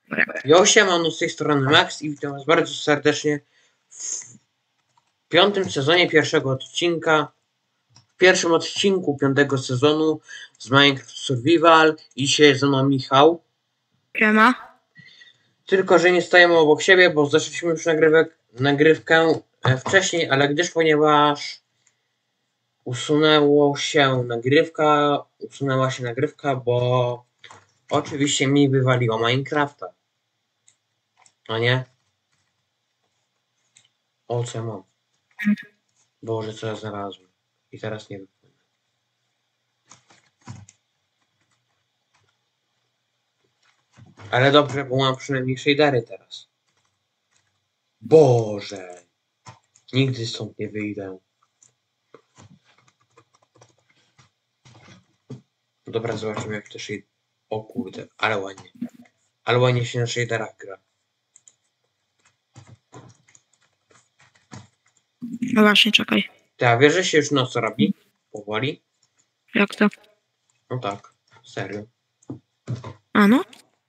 Jo, siemano, z tej strony Max i witam was bardzo serdecznie w piątym sezonie pierwszego odcinka, w pierwszym odcinku piątego sezonu z Minecraft Survival. I dzisiaj jest ze mną Michał. Siema. Tylko że nie stajemy obok siebie, bo zaczęliśmy już nagrywkę wcześniej, ale ponieważ usunęła się nagrywka, bo oczywiście mi wywaliło Minecrafta. A nie? O, co ja mam? Boże, co ja znalazłem. I teraz nie wypłynę. Ale dobrze, bo mam przynajmniej shadery teraz. Boże. Nigdy stąd nie wyjdę. Dobra, zobaczymy jak to shade... O kurde, ale ładnie. Ale ładnie się na shaderach gra. No właśnie, czekaj. A wiesz, że się już noc robi? Powoli? Jak to? No tak, serio. A no?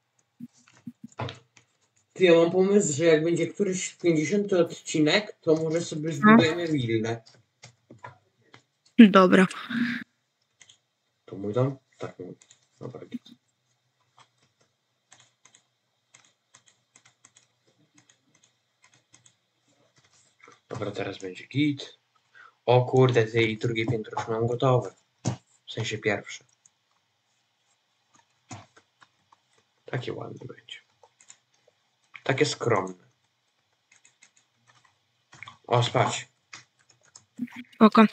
Ty, ja mam pomysł, że jak będzie któryś 50 odcinek, to może sobie zbudujemy willę. Dobra. To mój dom? Tak, mój. Dobra. Dobra, teraz będzie git. O kurde, ty, i drugie piętro już mam gotowe. W sensie pierwsze. Takie ładne będzie. Takie skromne. O, spać. Oko.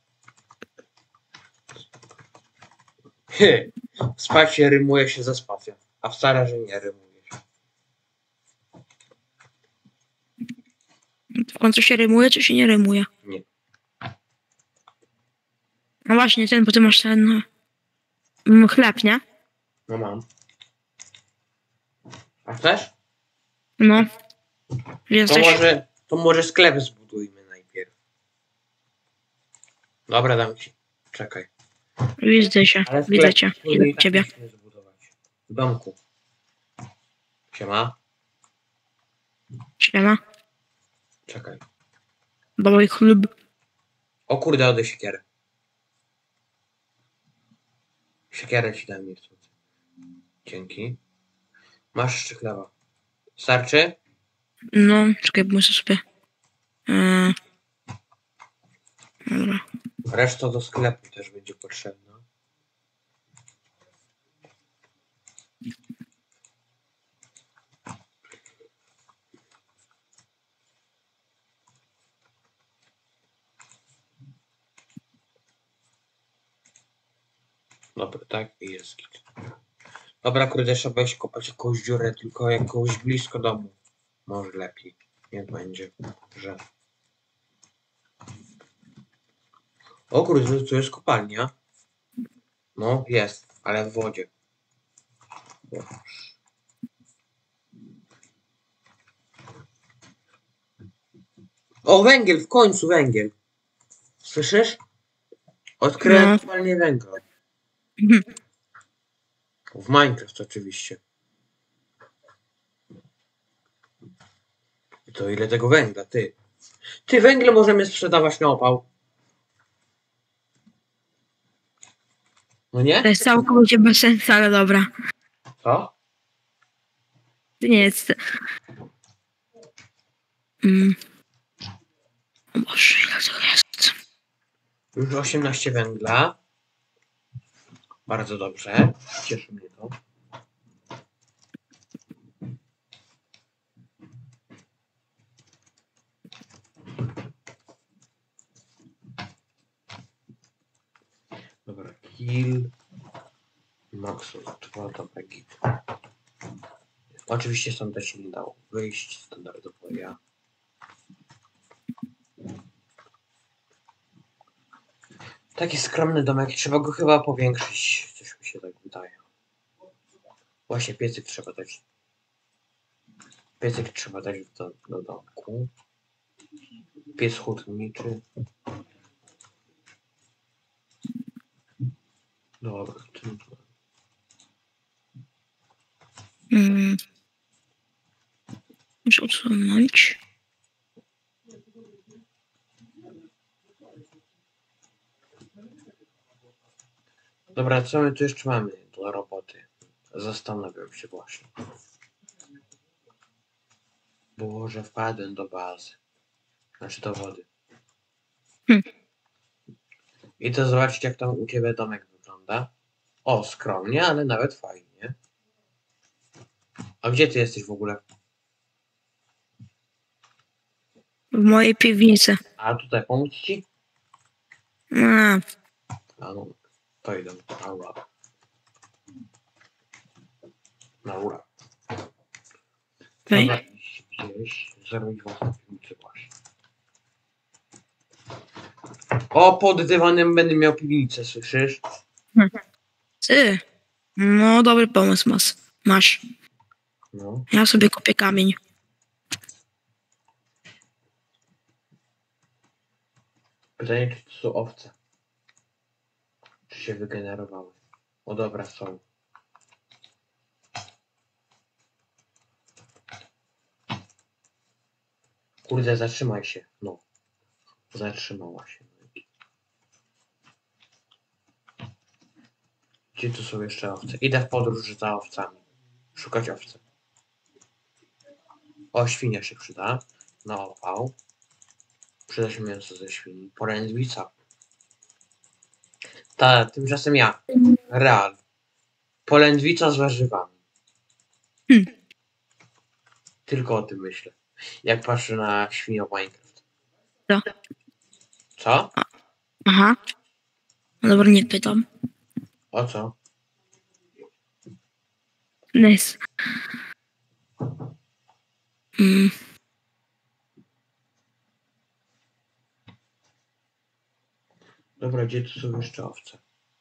Spać się rymuje się ze spacją, a wcale, że nie rymuje się. W końcu się rymuje, czy się nie rymuje? Nie. No właśnie, bo ty masz ten chleb, nie? No mam. A chcesz? No. To Jesteś... może sklep zbudujmy najpierw. Dobra, dam ci. Czekaj. Widzę cię, Ale widzę cię. Idę do tak ciebie. musimy zbudować. W domku. Siema. Siema. Czekaj. Dawaj chleb. O kurde, oddaj siekierę. Siekierę ci dam niechcący. Dzięki. Masz jeszcze chleba. Starczy? No, czekaj, muszę sobie... Dobra. Reszta do sklepu też będzie potrzebna. Dobra, tak i jest git. Dobra, kurde, trzeba się kopać jakąś dziurę, tylko jakąś blisko domu. Może lepiej. Niech będzie, że... O kurde, tu jest kopalnia. No, jest, ale w wodzie. O, węgiel, w końcu węgiel. Słyszysz? Odkryłem kopalnię węgla. W Minecraft oczywiście. I to ile tego węgla, ty? Ty, węgle możemy sprzedawać na opał. No nie? To jest całkowicie bez sensu, ale dobra. Co? To nie jest... O Boże, ile to jest? Już 18 węgla. Bardzo dobrze. Cieszy mnie to. Dobra, kill. Maxus 2 to git. Oczywiście stąd też się nie dało wyjść standardowo ja. Taki skromny domek, trzeba go chyba powiększyć. Coś mi się tak wydaje. Właśnie piecyk trzeba dać. Piecyk trzeba dać do domku. Pies hutniczy. Dobra, usunąć. Dobra, co my tu jeszcze mamy do roboty? Zastanawiam się właśnie. Boże, wpadłem do bazy. Znaczy do wody. I to zobaczyć, jak tam u ciebie domek wygląda. O, skromnie, ale nawet fajnie. A gdzie ty jesteś w ogóle? W mojej piwnicy. A tutaj pomóc ci? A, A no, to idę. Aura. Aura. okej. Trzeba iść gdzieś, zrobić własną piwnicę właśnie. O, pod dywanem będę miał piwnicę, słyszysz? Ty. No, dobry pomysł masz. No. Ja sobie kupię kamień. Pytanie, czy to są owce? Czy się wygenerowały? O dobra, są. Kurde, zatrzymaj się. No. Zatrzymała się. Gdzie tu są jeszcze owce? Idę w podróż za owcami. Szukać owce. O, świnia się przyda. Na opał. Przyda się mięso ze świni. Polędwica. Tymczasem ja. Real. Polędwica z warzywami. Tylko o tym myślę. Jak patrzę na świnię Minecraft. Co? Co? Aha. No dobra, nie pytam. O co? Nice. Dobra, gdzie tu są jeszcze owce?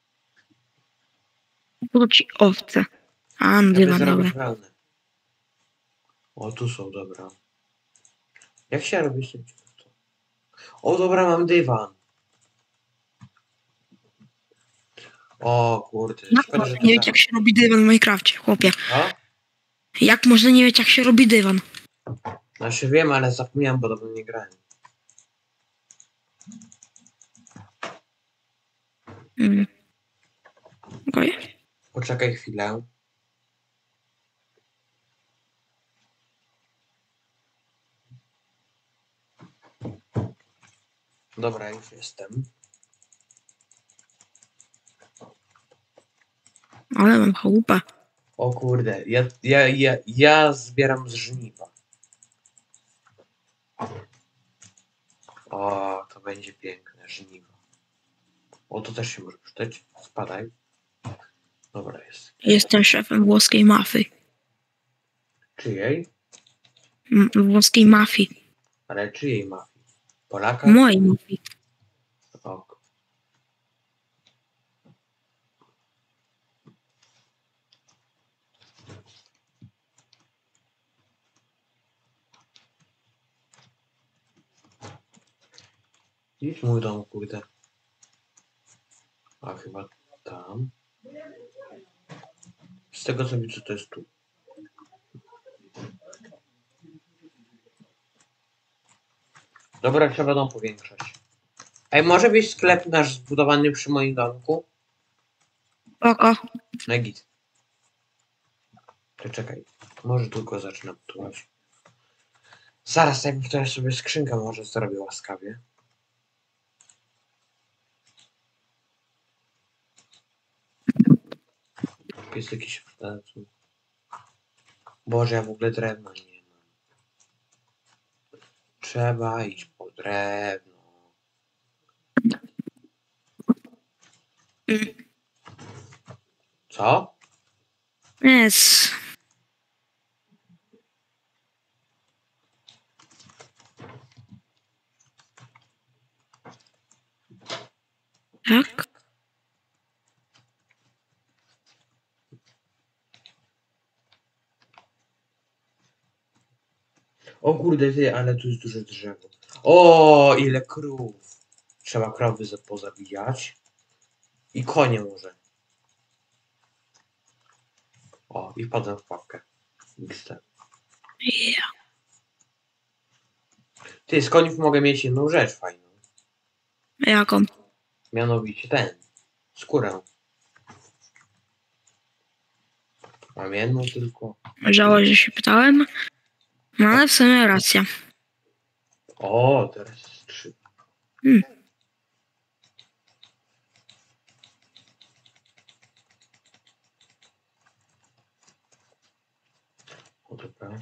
Wróci owce. A, no Ja dywan, będę dobra. robić wełnę. O, tu są, dobra. Jak się robi z tym? O, dobra, mam dywan. O, kurde. Jak Szkoda, można że nie wiedzieć, jak się robi dywan w Minecrafcie, chłopie? O? Jak można nie wiedzieć, jak się robi dywan? Znaczy wiem, ale zapomniałem, bo dawno nie grałem. Okej. Poczekaj chwilę. Dobra, już jestem. Ale mam chałupę. O kurde, ja zbieram z żniwa. O, to będzie piękne, żniwo. O, to też się może przydać. Spadaj. Dobra, jest. Jestem szefem włoskiej mafii. Czyjej? Włoskiej mafii. Ale czyjej mafii? Polaka? Mojej mafii. Ok. Gdzieś mój dom, kurde. A chyba tam. Z tego co widzę, to jest tu. Dobra, trzeba dom powiększać. Ej, może być sklep nasz zbudowany przy moim domku? Oko. No i git. To czekaj. Może tylko zacznę budować. Zaraz najpierw sobie skrzynkę może zrobię łaskawie. Jest jakiś wtedy. Boże, ja w ogóle drewna nie mam. Trzeba iść po drewno. Co? Jest. Tak? O kurde ty, ale tu jest duże drzewo. O, ile krów. Trzeba krowy pozabijać. I konie może. O, i wpadłem w pułapkę. XD. Yeah. Ty, z koniów mogę mieć jedną rzecz fajną. Jaką? Mianowicie skórę. Mam jedną tylko. Żałuję, że się pytałem. No ale w sumie racja. O, teraz jest 3. Hmm. O, dobra.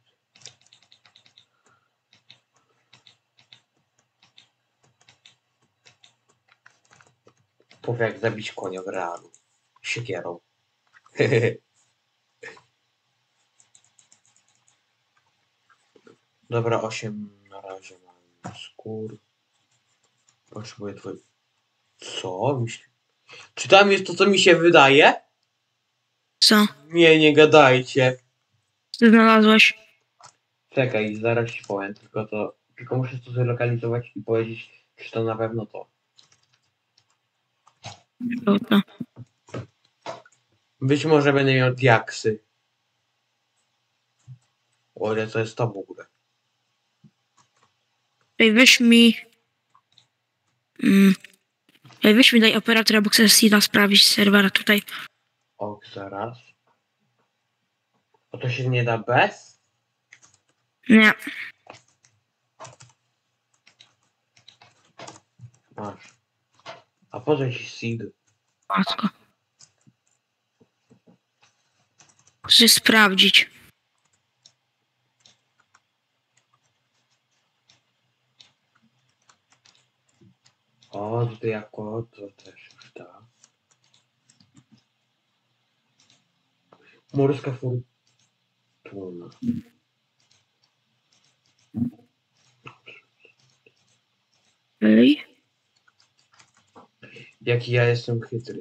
Powie jak zabić konia w realu. Siekierą. Dobra, 8 na razie mam skór. Potrzebuję twój... Co? Czy tam jest to, co mi się wydaje? Co? Nie gadajcie. Ty znalazłeś? Czekaj, zaraz ci powiem, tylko muszę to zlokalizować i powiedzieć, czy to na pewno to. Dobra. Być może będę miał diaksy. O ile to jest to w ogóle. Ej, weź mi... Ej, weź mi daj operatora, bo chcę Sida sprawdzić z serwera tutaj. O, zaraz. O, to się nie da bez? Nie. Masz. A po co ci seed? Łatwo. Chcę sprawdzić. O, tutaj jako to też już da. Morska fortuna. Ej. Jaki ja jestem chytry.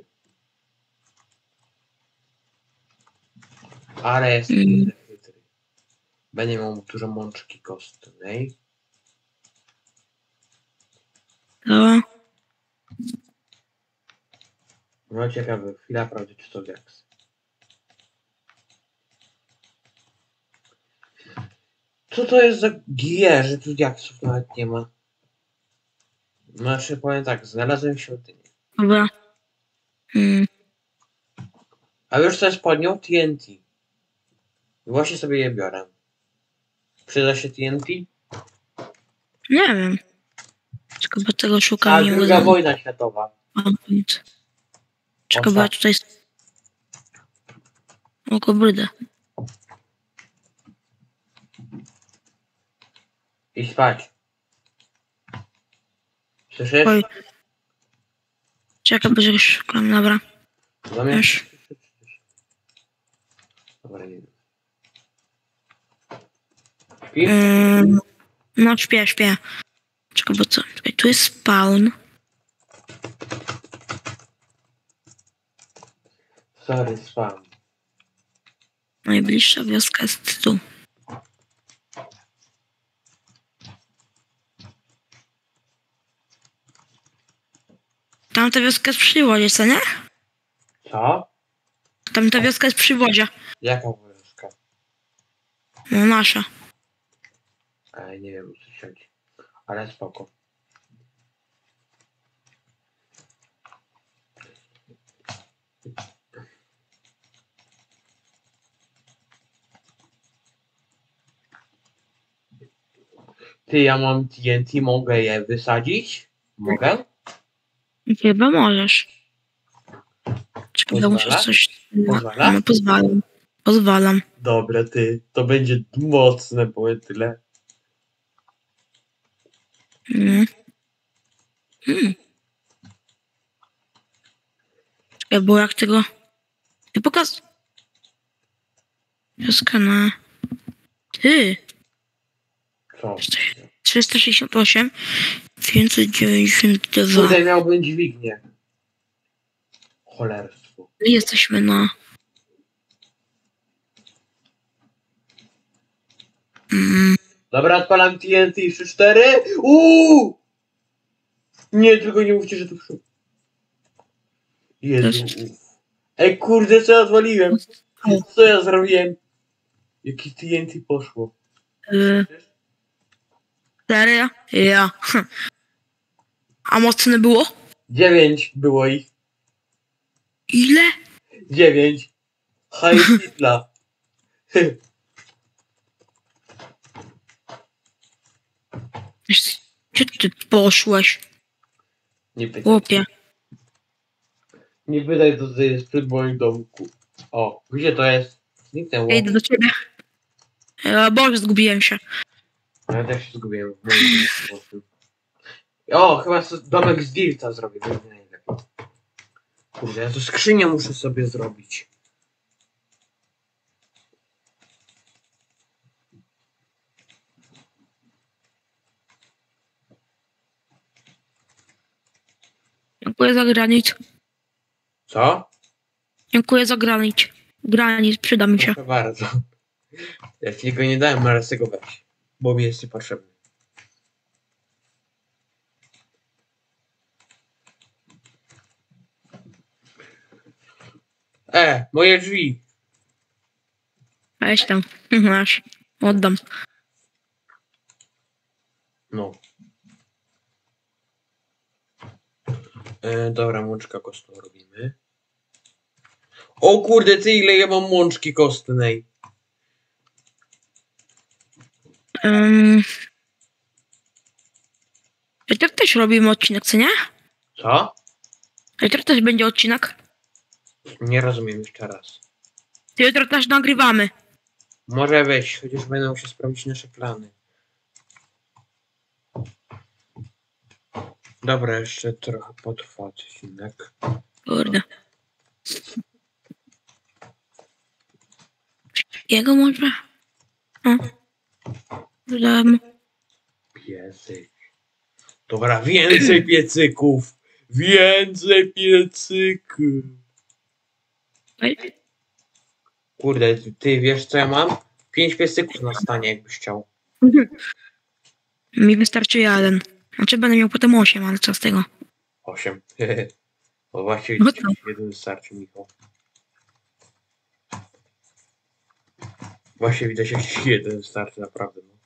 Ale jestem chytry. Będę miał dużo mączki kostnej. To... No ciekawe, chwila prawdy, czy to diaks. Co to jest za G, że tu diaksów nawet nie ma? Znaczy powiem tak, znalazłem świątynię. Dobra. A wiesz co jest pod nią? TNT. I właśnie sobie je biorę. Przyda się TNT? Nie wiem. Tylko bo tego A, szukam nie druga udało. wojna światowa. Nic. Czekaj, bo ja tutaj... O kobrydę. I spać. Słyszysz? Oj. Czekaj, bo czegoś szukam, dobra. Zamiast... Już. Dobra, nie wiem. Śpisz? No śpię. Czekaj, bo co? Czekaj, tu jest spawn. Sorry, spam. Najbliższa wioska jest tu. Tamta wioska jest przy wodzie, co nie? Co? Tamta wioska jest przy wodzie. Jaka wojska? No nasza. Ale nie wiem, co się chodzi. Ale spoko. Ty, ja mam TNT, mogę je wysadzić? Mogę? Chyba możesz. Czekaj, bo muszę Pozwala? coś... Pozwala? No, pozwalam. Dobra, ty, to będzie mocne, powiem tyle. Czekaj, bo jak tego... Ty pokaz... Wioska na... Ty! Co? 368, 592. Tutaj miałbym dźwignię. Cholerstwo. Jesteśmy na... Dobra, odpalam TNT 3-4. Nie, tylko nie mówcie, że to przy... Jezu. Ej, kurde, co ja odwaliłem? Co ja zrobiłem? Jaki TNT poszło? Serio? Ja. A mocne było? 9 było ich. Ile? 9. Heil Hitler. Gdzie ty poszłeś, Nie pytaj. chłopie? Nie pytaj, co to jest przed moim domku. O, gdzie to jest? Zniknęło. Ja idę do ciebie. Boże, zgubiłem się. Ja też się zgubiłem w moim domku. O, chyba domek z Dirta zrobię. Będzie najlepiej. Kurde, ja to skrzynię muszę sobie zrobić. Dziękuję za granit. Co? Dziękuję za granit. Granit, przyda mi się. Proszę bardzo. Ja ci go nie dałem, ale chcę go weź. Bo mi jest niepotrzebny. Moje drzwi. Weź tam. Masz. Oddam. No. Dobra, mączka kostną robimy. O kurde, ty ile ja mam mączki kostnej. Jutro też robimy odcinek, co nie? Co? Jutro też będzie odcinek. Nie rozumiem jeszcze raz. To jutro też nagrywamy. Może wejść, chociaż będę musiał sprawdzić nasze plany. Dobra, jeszcze trochę potrwa odcinek. Kurde. Jego może? O. Wydałem. Piecyk. Dobra, więcej piecyków. Więcej piecyków. Kurde, ty wiesz co ja mam? 5 piecyków na stanie, jakbyś chciał. Mi wystarczy jeden. Znaczy będę miał potem 8, ale co z tego? 8. Bo właściwie No to. jeden wystarczy, Michał. Właśnie widać, jak ci jeden wystarczy, naprawdę. No.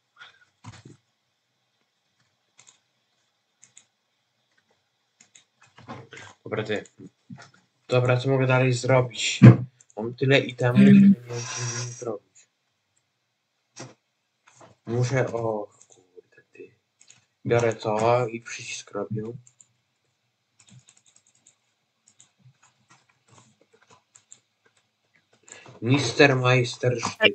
Dobra, ty. Dobra, co mogę dalej zrobić? Mam tyle itemów, że nie wiem, co z nimi zrobić. Muszę... O, kurde, ty. Biorę to i przycisk robię. Mister Meister Sztyk.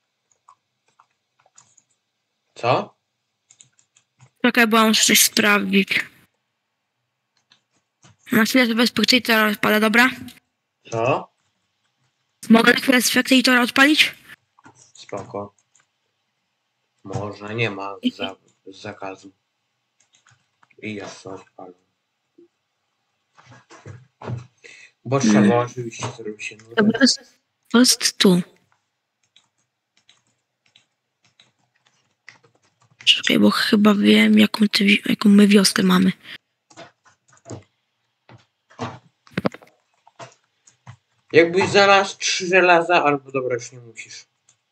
Co? Czekaj, bo muszę coś sprawdzić. Na chwilę sobie spektatora odpalę, dobra? Co? Mogę na chwilę spektatora odpalić? Spoko. Można, nie ma zakazu. I ja sobie odpalę. Bo trzeba oczywiście zrobić się nudę. Dobra, to jest tu. Czekaj, bo chyba wiem, jaką my wioskę mamy. Jakbyś znalazł 3 żelaza, albo dobra, już nie musisz.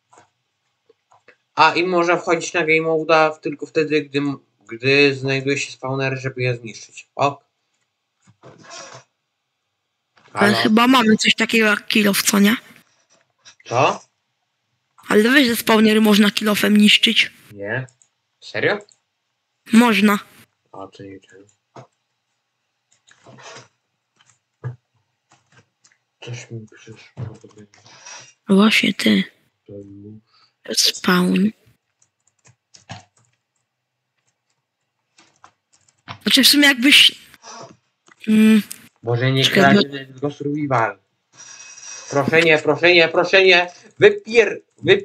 A i można wchodzić na game moda tylko wtedy, gdy znajduje się spawner, żeby je zniszczyć. Ok. Ale Halo? chyba mamy coś takiego jak kilof, co nie? Co? Ale wiesz, że spawnery można kilofem niszczyć. Nie. Serio? Można. A, to nie wiem. Coś mi przyszło. Właśnie ty. To już. Spawn. Znaczy w sumie jakbyś... Może nie Czekaj, kreatywny, tylko survival. Proszę nie, proszę nie, proszę nie. Wypier.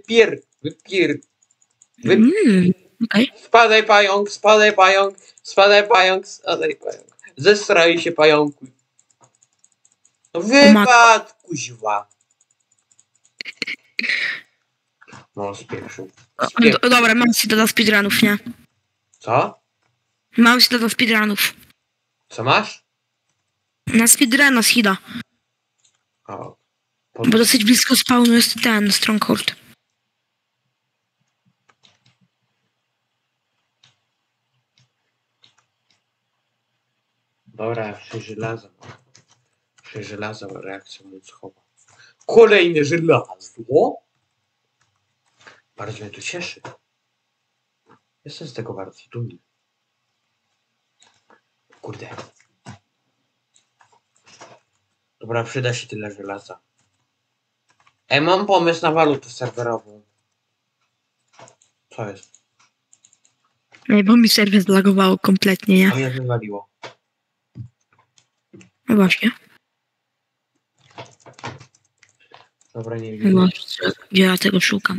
Okej. Spadaj pająk, spadaj pająk, spadaj pająk, spadaj pająk. Zestraj się pająku. No wypad, kuźwa. No, spieprzył. Dobra, mam się do speedrunów, nie? Co? Mam się do speedrunów. Co masz? Na speedruna Hida. O. Bo dosyć blisko spawnu jest ten Stronghold. Dobra, 6 żelaza. 6 żelaza, reakcja mój schowa. Kolejne żelazo? Bardzo mnie to cieszy. Jestem z tego bardzo dumny. Kurde. Dobra, przyda się tyle żelaza. Mam pomysł na walutę serwerową. Co jest? Ej, bo mi serwer zlagowało kompletnie, nie? A mnie wywaliło. No właśnie. Dobra, nie widzę. No, gdzie ja tego szukam?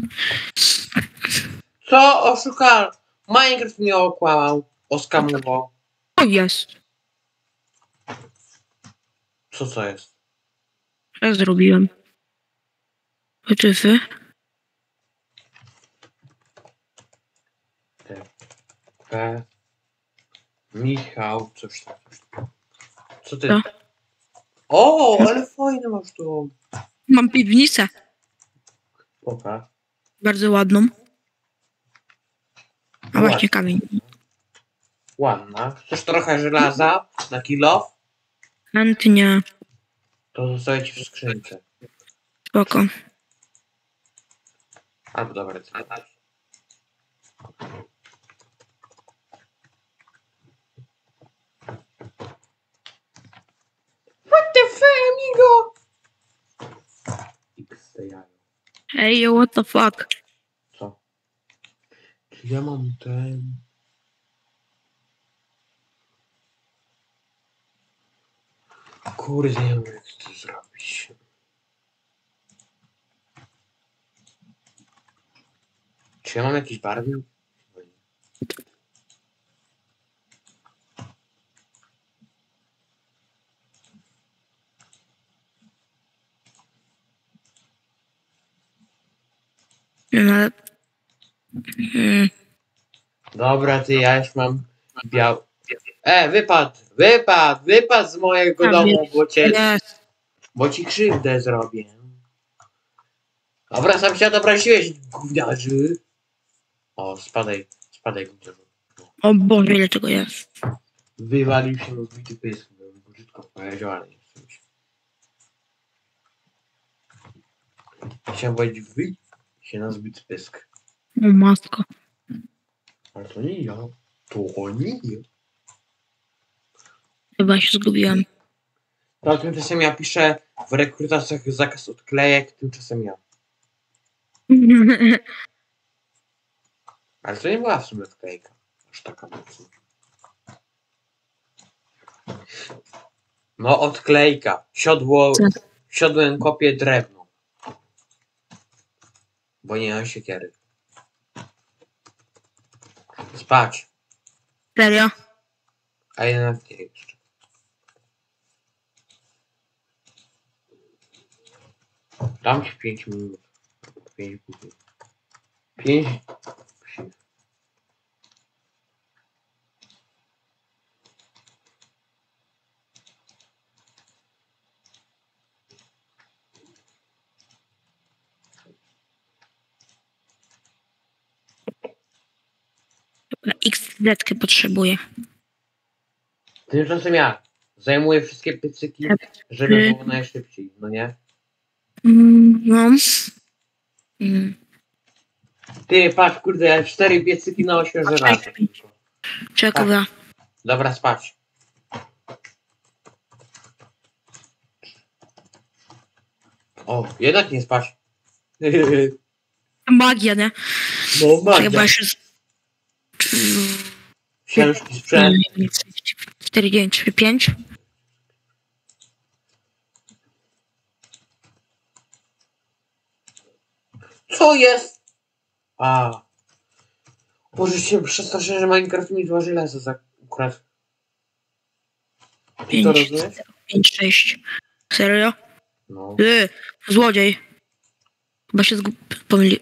Co? Oszukał? Minecraft mnie okłamał. Oskamował. O, jest. Co jest? Ja zrobiłem. Wytyfy. P. Michał, coś tam. Co ty? Co? O, ale fajne masz tu. Mam piwnicę. Pokaż. Bardzo ładną. A właśnie kamień. Ładna. Chcesz trochę żelaza na kilo? Chętnie. To zostawię ci w skrzynce. Spoko. Albo dobra, co? What the fuck, amigo? XD jajo. Ej, yo, what the fuck? Co? Czy ja mam ten... Kurde, nie wiem jak to zrobić. Czy ja mam jakiś barwnik? No, ale... Dobra, ty, ja już mam biał... Wypadł z mojego domu, Jest. bo ci krzywdę zrobię. Dobra, sam się obraziłeś, gówniarzy. O, spadaj, gówniarzu. O Boże, ile tego jest. Wywalił się rozbity pysk, bym brzydko powiedział, ale nie chcę mi się. Chciałem powiedzieć, wyjść się na zbity pysk. O matko. Ale to nie ja. To nie ja. Chyba się zgubiłem. No, tymczasem ja piszę w rekrutacjach zakaz odklejek, tymczasem ja. Ale to nie była w sumie odklejka. Aż taka mocna. No, odklejka. Siodłem kopię drewno. Bo nie mam siekiery. Spać. Serio? A jednak nie jeszcze. Dam ci 5 minut. 5 później. 5. XZ potrzebuję. Tymczasem ja zajmuję wszystkie piecyki, żeby było najszybciej, no nie? No. Ty, patrz, kurde, 4 piecyki na 8 żelaza. Czekaj. Dobra, spać. O, jednak nie spać. Magia, nie? No, magia. Chyba się... Ciężki sprzęt. 4, 9, 3, 5. Co jest? A. Boże, się przestraszyłem, że Minecraft mi 2 żelaza za ukradł. Ty 5, to rozumiesz? 5, 6. Serio? No. Złodziej. Chyba się pomyli.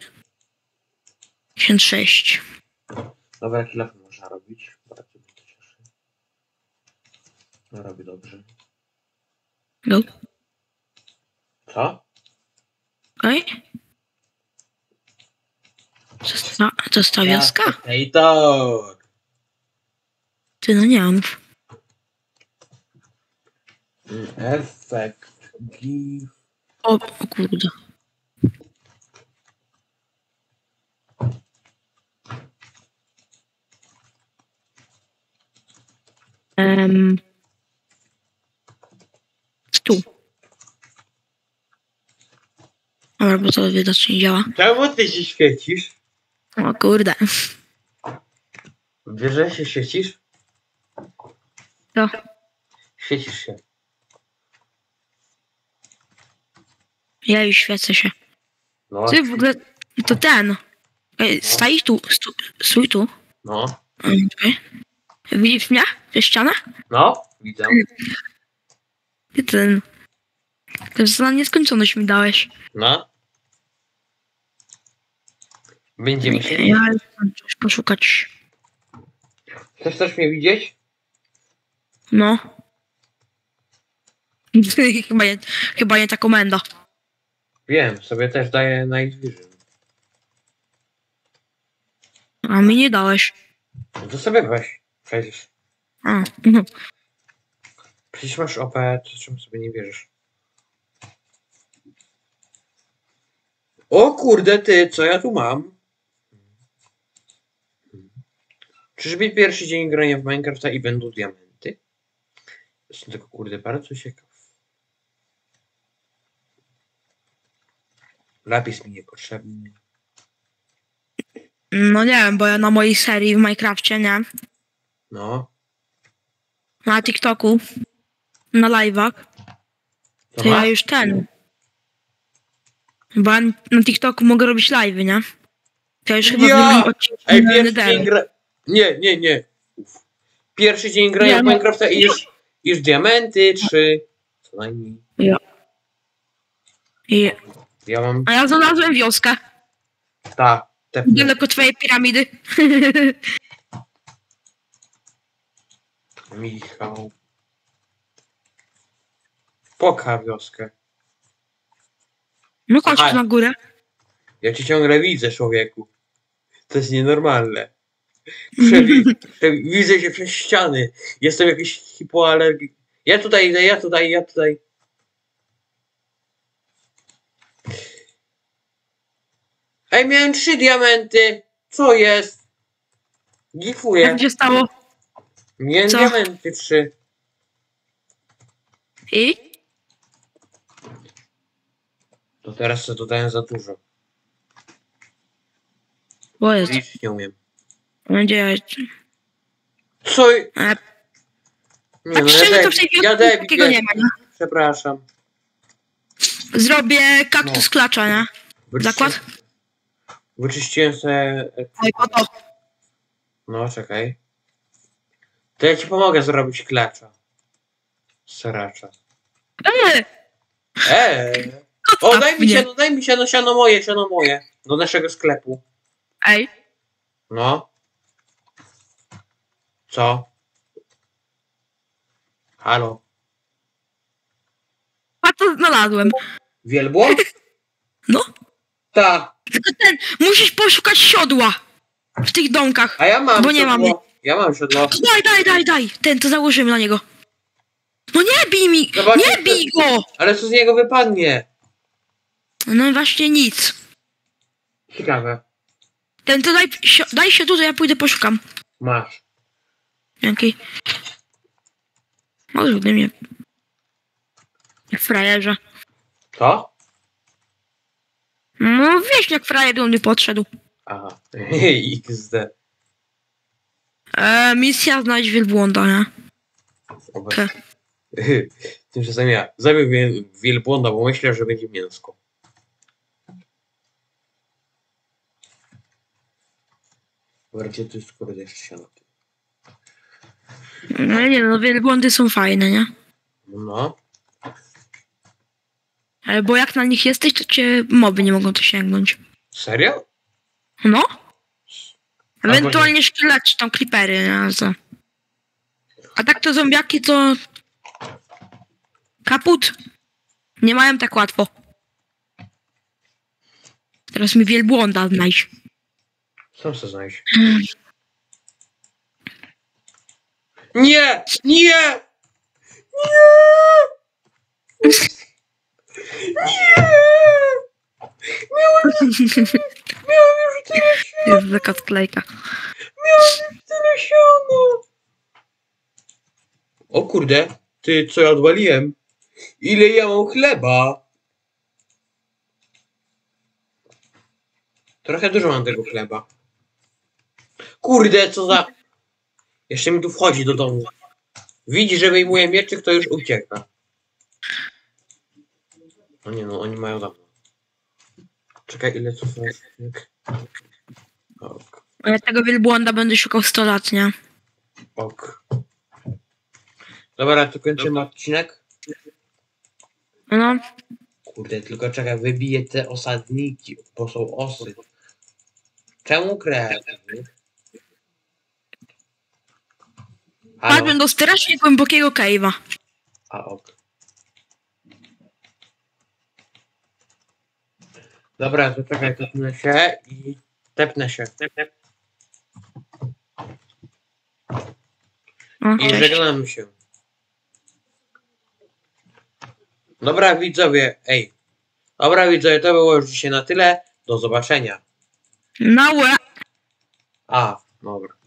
56. Dobra, kilofy można robić. Bardzo mnie to cieszy. No, robi dobrze. No. Co? Okej. To jest ta wioska? Hej, to. Ty, no nie mam. Efekt. GIF. O kurde. Tu. Dobra, bo to widocznie nie działa. Czemu ty się świecisz? O kurde. Wiesz, że się świecisz? To. Świecisz się. Ja już świecę się. No. Ty w ogóle... To ten. Staj tu. Stój tu. No. Okay. Widzisz mnie? Tę ścianę? No, widzę. Ty ten... To za nieskończoność mi dałeś. No. Będziemy się... Ja chcę coś poszukać. Chcesz też mnie widzieć? No. chyba nie ta komenda. Wiem, sobie też daję Night Vision. A mi nie dałeś. No to sobie weź. Przecież. A, no. Przecież masz OP, to czemu sobie nie bierzesz? O kurde ty, co ja tu mam? Czyżby pierwszy dzień grania w Minecrafta i będą diamenty? Jestem tylko kurde bardzo ciekaw. Lapis mi niepotrzebny. No nie wiem, bo ja na mojej serii w Minecrafcie, nie? No. Na TikToku. Na live'ach. Co To ja masz? już ten. Bo ja na TikToku mogę robić live'y, nie? To ja już chyba w drugim odcinku Ej, na pierwszy dzień Netheru. gra... Nie. Uf. Pierwszy dzień grania Nie, w no. Minecrafta i już diamenty, 3. Co najmniej. I... Ja mam... A ja znalazłem wioskę. Te... Daleko twojej piramidy. Michał. Poka wioskę. No chodź Aha. tu na górę. Ja cię ciągle widzę, człowieku. To jest nienormalne. Widzę się przez ściany. Jestem jakiś hipoalergik. Ja tutaj idę. Ej, miałem 3 diamenty. Co jest? Gifuję. Jak się stało? Miałem Co? diamenty 3. I? To teraz co dodałem za dużo. Bo jest. Liczyć nie umiem. Będzie... Co? Nie Tak no, szczerze, to w tej wiosce takiego nie ma, nie? Przepraszam. Zrobię kaktus klacza, nie? Zakład? Wyczyściłem sobie... Oj, po to. No, czekaj. To ja ci pomogę zrobić klacza. Seracza. O, daj mi siano moje. Do naszego sklepu. Ej, No. Co? Halo? a to znalazłem. Wielbłąd? No. Ta. Tylko ten, musisz poszukać siodła. W tych domkach. A ja mam Bo nie siodło. mam. Ja mam siodło. Daj. Ten, to założymy na niego. No nie bij mi! Zobaczcie, Nie bij go! Ale co z niego wypadnie? No właśnie nic. Ciekawe. Ten, to daj się tu, to ja pójdę poszukam. Masz. Dzięki. Może ode mnie. Jak frajerze. Co? No wiesz, jak frajer do mnie podszedł. Aha. XD. Misja znajdź wielbłąda, nie? Okay. Tymczasem ja zabiję wielbłąda, bo myślę, że będzie mięsko. Gdzie tu jest kurde jeszcze siano? No nie, no wielbłądy są fajne, nie? No. Bo jak na nich jesteś, to cię moby nie mogą to sięgnąć. Serio? No. Ewentualnie szkielet czy tam creepery, nie? Co? A tak to zombiaki to... Kaput. Nie mają tak łatwo. Teraz mi wielbłąda znajdź. Sam se znajdź. Nie! Nie! Miałem już tyle siana! Jest taka sklejka. Miałem już tyle siana! O kurde, ty co ja odwaliłem? Ile ja mam chleba? Trochę dużo mam tego chleba. Kurde, co za... Jeszcze mi tu wchodzi do domu. Widzi, że wyjmuje mieczyk, to już ucieka. No nie no, oni mają za mną. Czekaj, ile to jest? Ok. Ja tego wielbłąda będę szukał 100 lat, nie? Ok. Dobra, to kończymy odcinek. No. Kurde, tylko czekaj, wybiję te osadniki, bo są osy. Czemu kreatywny? Padłem do strasznie głębokiego cave'a. A ok. Dobra, to czekaj, tepnę się i tepnę się. O, I cześć. żegnamy się. Dobra widzowie, Dobra widzowie, to było już dzisiaj na tyle. Do zobaczenia. No, A, dobra.